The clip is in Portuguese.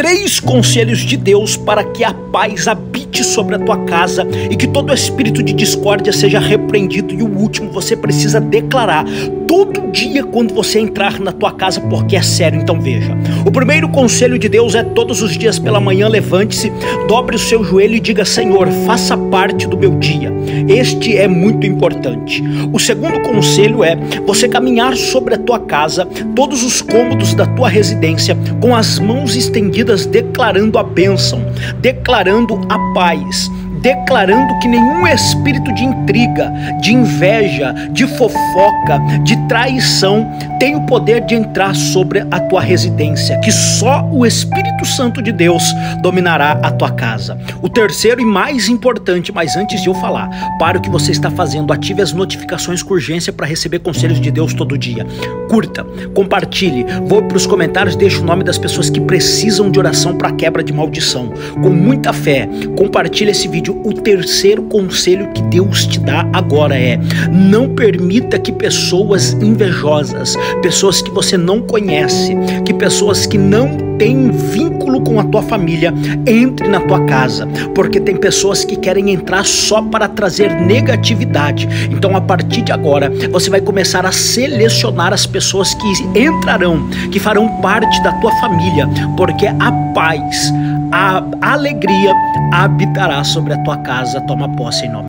3 conselhos de Deus para que a paz habite sobre a tua casa e que todo espírito de discórdia seja repreendido. E o último, você precisa declarar todo dia quando você entrar na tua casa, porque é sério. Então veja, o primeiro conselho de Deus é: todos os dias pela manhã levante-se, dobre o seu joelho e diga: Senhor, faça parte do meu dia. Este é muito importante. O segundo conselho é você caminhar sobre a tua casa, todos os cômodos da tua residência, com as mãos estendidas, declarando a bênção, declarando a paz, declarando que nenhum espírito de intriga, de inveja, de fofoca, de traição tem o poder de entrar sobre a tua residência, que só o Espírito Santo de Deus dominará a tua casa. O terceiro e mais importante, mas antes de eu falar, para o que você está fazendo, ative as notificações com urgência para receber conselhos de Deus todo dia. Curta, compartilhe, vou para os comentários, deixe o nome das pessoas que precisam de oração para quebra de maldição. Com muita fé, compartilhe esse vídeo. O terceiro conselho que Deus te dá agora é: não permita que pessoas invejosas, pessoas que você não conhece, que pessoas que não têm vínculo com a tua família, entre na tua casa, porque tem pessoas que querem entrar só para trazer negatividade. Então, a partir de agora, você vai começar a selecionar as pessoas que entrarão, que farão parte da tua família, porque a paz, a alegria habitará sobre a tua casa. Toma posse em nome